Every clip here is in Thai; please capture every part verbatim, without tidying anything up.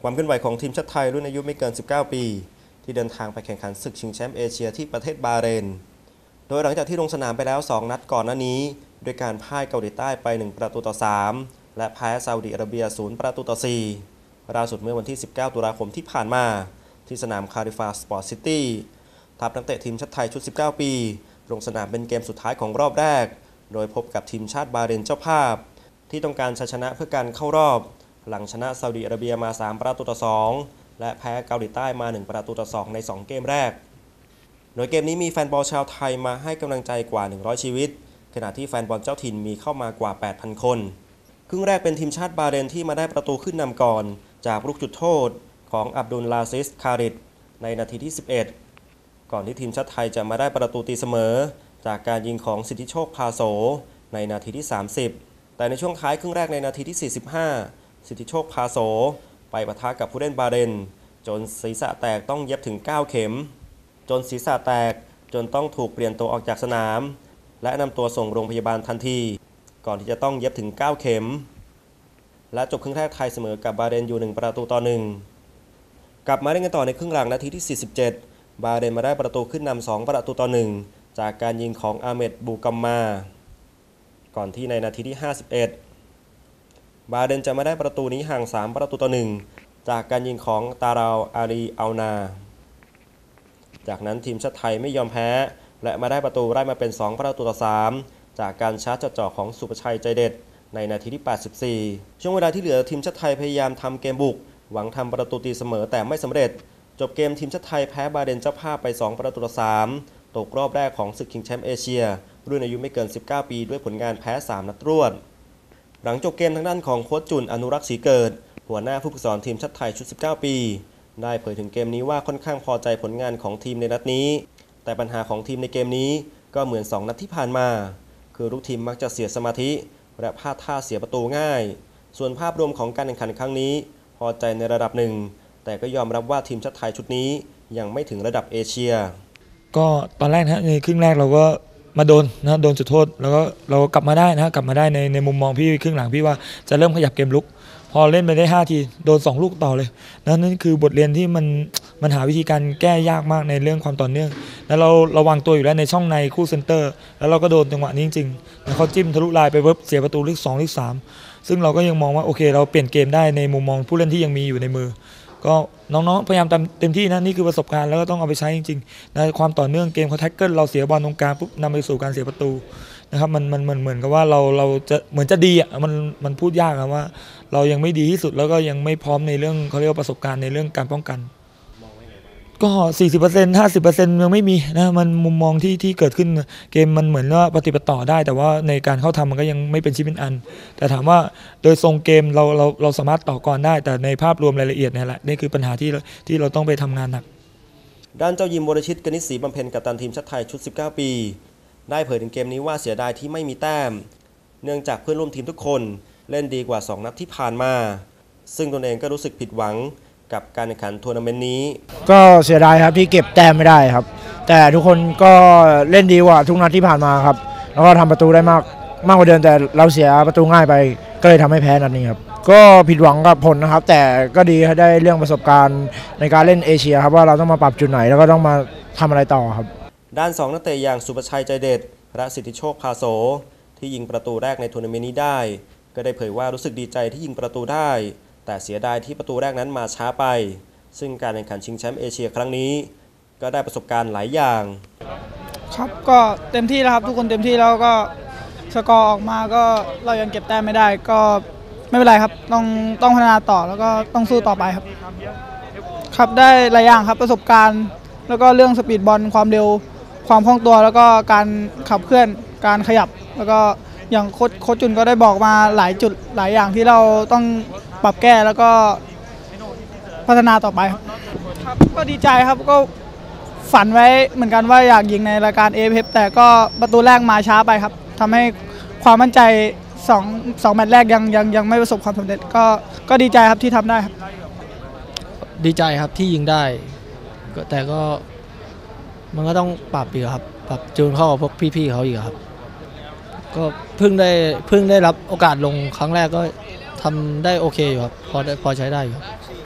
ความเคลื่อนไหวของทีมชาติไทยรุ่นอายุไม่เกิน สิบเก้า ปีที่เดินทางไปแข่งขันศึกชิงแชมป์เอเชียที่ประเทศบาห์เรนโดยหลังจากที่ลงสนามไปแล้ว สอง นัดก่อนหน้านี้ด้วยการพ่ายเกาหลีใต้ไป หนึ่ง ประตูต่อ สาม และแพ้ซาอุดิอาระเบีย ศูนย์ ประตูต่อ สี่ ล่าสุดเมื่อวันที่ สิบเก้า ตุลาคมที่ผ่านมาที่สนามคาริฟาสปอร์ตซิตี้ทัพนักเตะทีมชาติไทยชุด สิบเก้า ปีลงสนามเป็นเกมสุดท้ายของรอบแรกโดยพบกับทีมชาติบาห์เรนเจ้าภาพที่ต้องการชัยชนะเพื่อการเข้ารอบหลังชนะซาอุดิอาระเบียมา สาม ประตูต่อ สอง และแพ้เกาหลีใต้มา หนึ่ง ประตูต่อ สอง ใน สอง เกมแรกโดยเกมนี้มีแฟนบอลชาวไทยมาให้กำลังใจกว่า หนึ่งร้อย ชีวิตขณะที่แฟนบอลเจ้าถิ่นมีเข้ามากว่า แปดพัน คนครึ่งแรกเป็นทีมชาติบาห์เรนที่มาได้ประตูขึ้นนำก่อนจากลูกจุดโทษของอับดุลลาซิสคาริดในนาทีที่ สิบเอ็ด ก่อนที่ทีมชาติไทยจะมาได้ประตูตีเสมอจากการยิงของสิทธิโชคพาโสในนาทีที่ สามสิบ แต่ในช่วงท้ายครึ่งแรกในนาทีที่ สี่สิบห้า สิทธิโชคพาโสไปปะทะกับผู้เล่นบาห์เรนจนศีรษะแตกต้องเย็บถึง เก้า เข็มจนศีรษะแตกจนต้องถูกเปลี่ยนตัวออกจากสนามและนำตัวส่งโรงพยาบาลทันทีก่อนที่จะต้องเย็บถึง เก้า เข็มและจบครึ่งแรกไทยเสมอกับบาห์เรนอยู่ หนึ่ง ประตูต่อ หนึ่ง กลับมาเล่นกันต่อในครึ่งหลังนาทีที่ สี่สิบเจ็ด บาห์เรนมาได้ประตูขึ้นนำ สอง ประตูต่อ หนึ่ง จากการยิงของอาเมดบูกัมมาก่อนที่ในนาทีที่ ห้าสิบเอ็ด บาห์เรนจะมาได้ประตูนี้ห่าง สาม ประตูต่อ หนึ่ง จากการยิงของตาราวอาลีอัลนาจากนั้นทีมชาติไทยไม่ยอมแพ้และมาได้ประตูไล่มาเป็น สอง ประตูต่อ สาม จากการชาร์จจ่อของสุภชัยใจเด็ดในนาทีที่ แปดสิบสี่ ช่วงเวลาที่เหลือทีมชาติไทยพยายามทำเกมบุกหวังทำประตูตีเสมอแต่ไม่สำเร็จจบเกมทีมชาติไทยแพ้บาห์เรนเจ้าภาพไป สอง ประตูต่อ สาม ตกรอบแรกของศึกชิงแชมป์เอเชียรุ่นอายุไม่เกิน สิบเก้า ปีด้วยผลงานแพ้ สาม นัดรวดหลังจบเกมทางด้านของโค้ชจุนอนุรักษ์ศรีเกิดหัวหน้าผู้ฝึกสอนทีมชาติไทยชุด สิบเก้า ปีได้เผยถึงเกมนี้ว่าค่อนข้างพอใจผลงานของทีมในนัดนี้แต่ปัญหาของทีมในเกมนี้ก็เหมือน สอง นัดที่ผ่านมาคือลูกทีมมักจะเสียสมาธิและพลาดท่าเสียประตูง่ายส่วนภาพรวมของการแข่งขันครั้งนี้พอใจในระดับหนึ่งแต่ก็ยอมรับว่าทีมชาติไทยชุดนี้ยังไม่ถึงระดับเอเชียก็ตอนแรกนะในครึ่งแรกเราก็มาโดนนะโดนจุดโทษแล้วก็เรากลับมาได้นะกลับมาได้ในในมุมมองพี่ครึ่งหลังพี่ว่าจะเริ่มขยับเกมลุกพอเล่นไปได้ห้าทีโดนสองลูกต่อเลยนั่นนั่นคือบทเรียนที่มันมันหาวิธีการแก้ยากมากในเรื่องความต่อเนื่องแล้วเราระวังตัวอยู่แล้วในช่องในคู่เซนเตอร์แล้วเราก็โดนจังหวะนี้จริงๆแล้วเขาจิ้มทะลุลายไปเวิบเสียประตูเลขสองเลขสามซึ่งเราก็ยังมองว่าโอเคเราเปลี่ยนเกมได้ในมุมมองผู้เล่นที่ยังมีอยู่ในมือก็น้องๆพยายามเต็มที่นะนี่คือประสบการณ์แล้วก็ต้องเอาไปใช้จริงๆในความต่อเนื่องเกมเขาแท็กเกิลเราเสียบอลตรงกลางปุ๊บนำไปสู่การเสียประตูนะครับมันมันเหมือนเหมือนกับว่าเราเราจะเหมือนจะดีอ่ะมันมันพูดยากนะว่าเรายังไม่ดีที่สุดแล้วก็ยังไม่พร้อมในเรื่องเขาเรียกว่าประสบการณ์ในเรื่องการป้องกันก็ สี่สิบเปอร์เซ็นต์ ห้าสิบเปอร์เซ็นต์ ยังไม่มีนะมันมุมมองที่ที่เกิดขึ้นเกมมันเหมือนว่าปฏิบัติต่อได้แต่ว่าในการเข้าทำมันก็ยังไม่เป็นชิ้นเป็นอันแต่ถามว่าโดยทรงเกมเราเราเราสามารถต่อกรได้แต่ในภาพรวมรายละเอียดนี่แหละนี่คือปัญหาที่ที่เราต้องไปทำงานหนักด้านเจ้ายิมวรชิตกนิษฐ์ศรีบำเพ็ญกัปตันทีมชาติไทยชุด สิบเก้า ปีได้เผยถึงเกมนี้ว่าเสียดายที่ไม่มีแต้มเนื่องจากเพื่อนร่วมทีมทุกคนเล่นดีกว่าสองนัดที่ผ่านมาซึ่งตนเองก็รู้สึกผิดหวังกับการแข่งขันทัวร์นาเมนต์นี้ก็เสียดายครับที่เก็บแต้มไม่ได้ครับแต่ทุกคนก็เล่นดีกว่าทุกนัดที่ผ่านมาครับแล้วก็ทำประตูได้มากมากกว่าเดิมแต่เราเสียประตูง่ายไปก็เลยทำให้แพ้นัดนี้ครับก็ผิดหวังกับผลนะครับแต่ก็ดีได้เรื่องประสบการณ์ในการเล่นเอเชียครับว่าเราต้องมาปรับจุดไหนแล้วก็ต้องมาทำอะไรต่อครับด้านสองนักเตะอย่างสุภชัยใจเด็ดและสิทธิโชคพาโสที่ยิงประตูแรกในทัวร์นาเมนต์นี้ได้ก็ได้เผยว่ารู้สึกดีใจที่ยิงประตูได้แต่เสียดายที่ประตูแรกนั้นมาช้าไปซึ่งการแข่งขันชิงแชมป์เอเชียครั้งนี้ก็ได้ประสบการณ์หลายอย่างครับก็เต็มที่แล้วครับทุกคนเต็มที่แล้วก็สกอร์ออกมาก็เรายังเก็บแต้มไม่ได้ก็ไม่เป็นไรครับต้องต้องพัฒนาต่อแล้วก็ต้องสู้ต่อไปครับครับได้หลายอย่างครับประสบการณ์แล้วก็เรื่องสปีดบอลความเร็วความคล่องตัวแล้วก็การขับเคลื่อนการขยับแล้วก็อย่างโค้ชโค้ชจุนก็ได้บอกมาหลายจุดหลายอย่างที่เราต้องปรับแก้แล้วก็พัฒนาต่อไปครับก็ดีใจครับก็ฝันไว้เหมือนกันว่าอยากยิงในรายการ เอ เอฟ เอฟ แต่ก็ประตูแรกมาช้าไปครับทำให้ความมั่นใจสอง สองแมตช์แรกยังยังยังไม่ประสบความสำเร็จก็ก็ดีใจครับที่ทำได้ครับดีใจครับที่ยิงได้แต่ก็มันก็ต้องปรับอีกครับปรับจูนเข้ากับพวกพี่ๆเขาอีกครับก็เพิ่งได้เพิ่งได้รับโอกาสลงครั้งแรกก็ทำได้โอเคอยู่ครับพอได้พอใช้ได้อยู่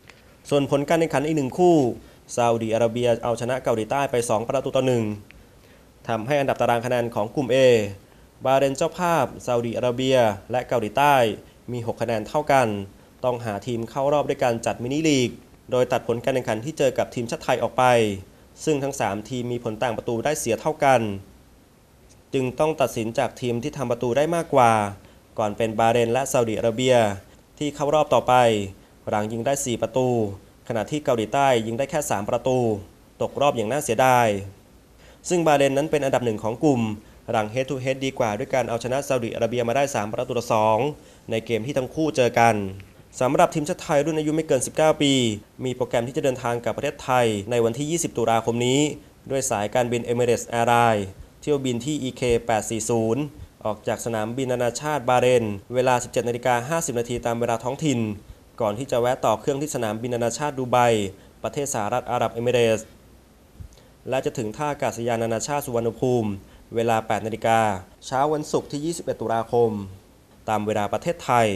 ส่วนผลการแข่งขันอีกหนึ่งคู่ซาอุดิอาระเบียเอาชนะเกาหลีใต้ไปสองประตูต่อหนึ่งทำให้อันดับตารางคะแนนของกลุ่ม A บาห์เรนเจ้าภาพซาอุดิอาระเบียและเกาหลีใต้มีหกคะแนนเท่ากันต้องหาทีมเข้ารอบด้วยการจัดมินิลีกโดยตัดผลการแข่งขันที่เจอกับทีมชาติไทยออกไปซึ่งทั้งสามทีมมีผลต่างประตูได้เสียเท่ากันจึงต้องตัดสินจากทีมที่ทำประตูได้มากกว่าก่อนเป็นบาห์เรนและซาอุดิอาระเบียที่เข้ารอบต่อไปหลังยิงได้สี่ประตูขณะที่เกาหลีใต้ยิงได้แค่สามประตูตกรอบอย่างน่าเสียดายซึ่งบาห์เรนนั้นเป็นอันดับหนึ่งของกลุ่มหลังเฮดทูเฮดดีกว่าด้วยการเอาชนะซาอุดิอาระเบียมาได้สามประตูต่อสองในเกมที่ทั้งคู่เจอกันสำหรับทีมชาติไทยรุ่นอายุไม่เกินสิบเก้าปีมีโปรแกรมที่จะเดินทางกลับประเทศไทยในวันที่ยี่สิบตุลาคมนี้ด้วยสายการบิน Emirates Airlines เที่ยวบินที่ อี เค แปดสี่ศูนย์ออกจากสนามบินนานาชาติบาห์เรนเวลา สิบเจ็ดนาฬิกาห้าสิบนาทีตามเวลาท้องถิ่นก่อนที่จะแวะต่อเครื่องที่สนามบินนานาชาติดูไบประเทศสหรัฐอาหรับเอมิเรตส์และจะถึงท่าอากาศยานนานาชาติสุวรรณภูมิเวลา แปดนาฬิกาเช้าวันศุกร์ที่ยี่สิบเอ็ดตุลาคมตามเวลาประเทศไทย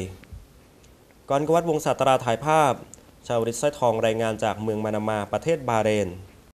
กรณ์ กวัฒน์ วงศ์ศาตราถ่ายภาพชาวริศ สร้อยทองรายงานจากเมืองมานามาประเทศบาห์เรน